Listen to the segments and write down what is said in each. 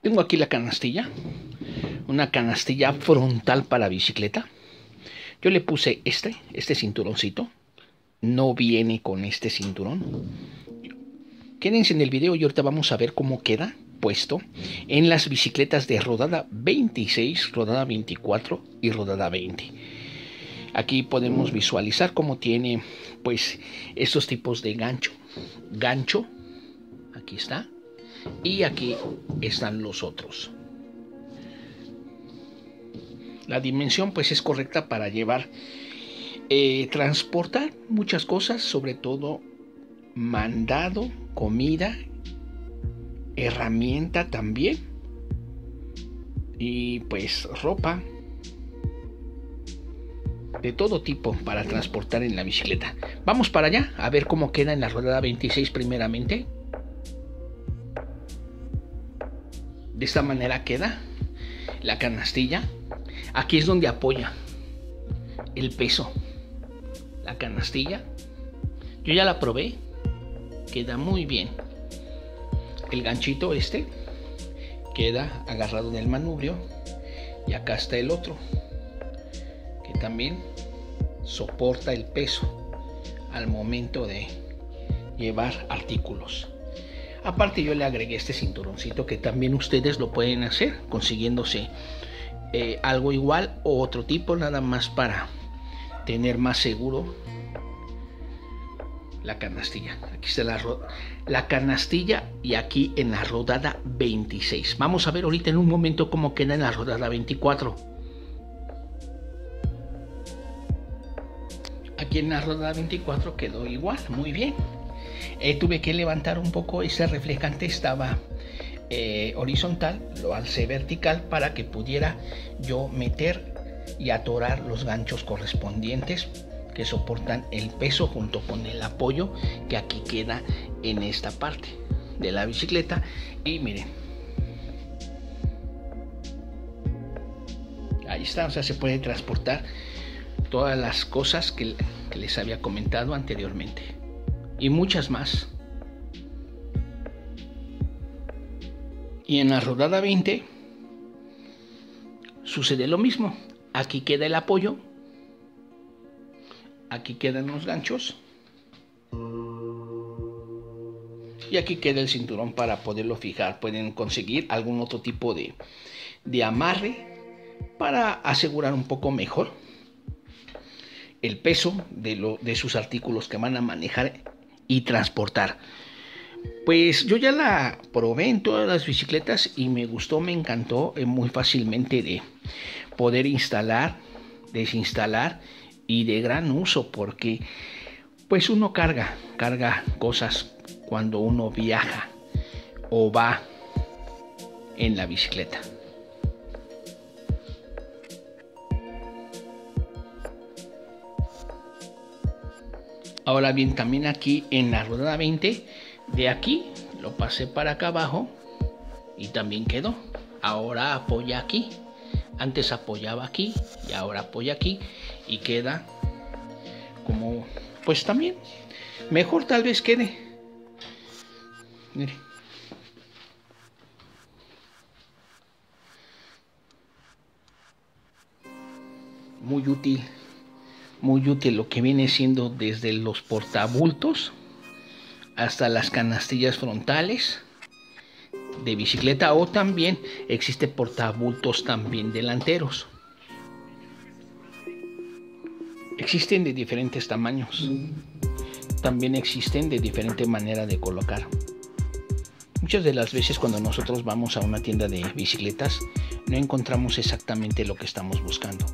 Tengo aquí la canastilla, una canastilla frontal para bicicleta. Yo le puse este cinturoncito. No viene con este cinturón. Quédense en el video y ahorita vamos a ver cómo queda puesto en las bicicletas de rodada 26, rodada 24 y rodada 20. Aquí podemos visualizar cómo tiene pues estos tipos de gancho, aquí está, y aquí están los otros. La dimensión pues es correcta para llevar, transportar muchas cosas, sobre todo mandado, comida, herramienta también, y pues ropa de todo tipo para transportar en la bicicleta. Vamos para allá a ver cómo queda en la rodada 26 primeramente. De esta manera queda la canastilla. Aquí es donde apoya el peso la canastilla. Yo ya la probé, queda muy bien. El ganchito queda agarrado en el manubrio, y acá está el otro que también soporta el peso al momento de llevar artículos. Aparte yo le agregué este cinturoncito, que también ustedes lo pueden hacer consiguiéndose algo igual o otro tipo, nada más para tener más seguro la canastilla. Aquí está la canastilla, y aquí en la rodada 26. Vamos a ver ahorita en un momento cómo queda en la rodada 24. Aquí en la rodada 24 quedó igual, muy bien. Tuve que levantar un poco, ese reflejante estaba horizontal, lo alcé vertical para que pudiera yo meter y atorar los ganchos correspondientes que soportan el peso junto con el apoyo que aquí queda en esta parte de la bicicleta. Y miren, ahí está, o sea, se puede transportar todas las cosas que les había comentado anteriormente y muchas más. Y en la rodada 20 sucede lo mismo. Aquí queda el apoyo, aquí quedan los ganchos, y aquí queda el cinturón para poderlo fijar. Pueden conseguir algún otro tipo de amarre para asegurar un poco mejor el peso de sus artículos que van a manejar y transportar. Pues yo ya la probé en todas las bicicletas y me gustó, me encantó, es muy fácilmente de poder instalar, desinstalar y de gran uso, porque pues uno carga cosas cuando uno viaja o va en la bicicleta. Ahora bien, también aquí en la rodada 20, de aquí lo pasé para acá abajo y también quedó. Ahora apoya aquí. Antes apoyaba aquí y ahora apoya aquí, y queda como, pues también mejor tal vez quede. Mire. Muy útil lo que viene siendo desde los portabultos hasta las canastillas frontales de bicicleta, o también existe portabultos también delanteros. Existen de diferentes tamaños, también existen de diferente manera de colocar. Muchas de las veces cuando nosotros vamos a una tienda de bicicletas no encontramos exactamente lo que estamos buscando.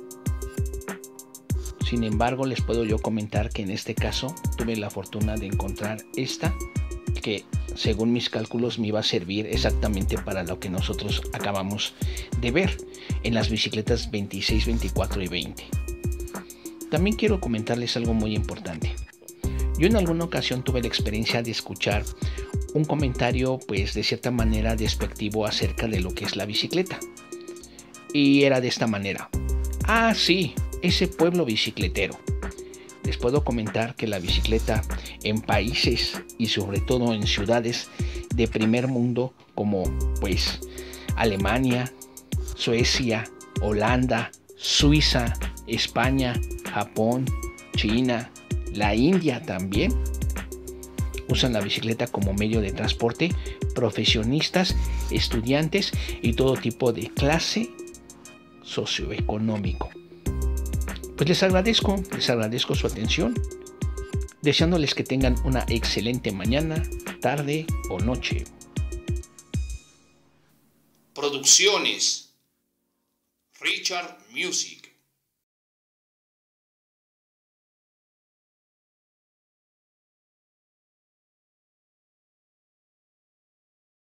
Sin embargo, les puedo yo comentar que en este caso tuve la fortuna de encontrar esta, que según mis cálculos me iba a servir exactamente para lo que nosotros acabamos de ver en las bicicletas 26, 24 y 20. También quiero comentarles algo muy importante. Yo en alguna ocasión tuve la experiencia de escuchar un comentario pues de cierta manera despectivo acerca de lo que es la bicicleta. Y era de esta manera: ah, sí, ese pueblo bicicletero. Les puedo comentar que la bicicleta en países y sobre todo en ciudades de primer mundo como pues Alemania, Suecia, Holanda, Suiza, España, Japón, China, la India también usan la bicicleta como medio de transporte, profesionistas, estudiantes y todo tipo de clase socioeconómico. Pues les agradezco su atención, deseándoles que tengan una excelente mañana, tarde o noche. Producciones Richard Music.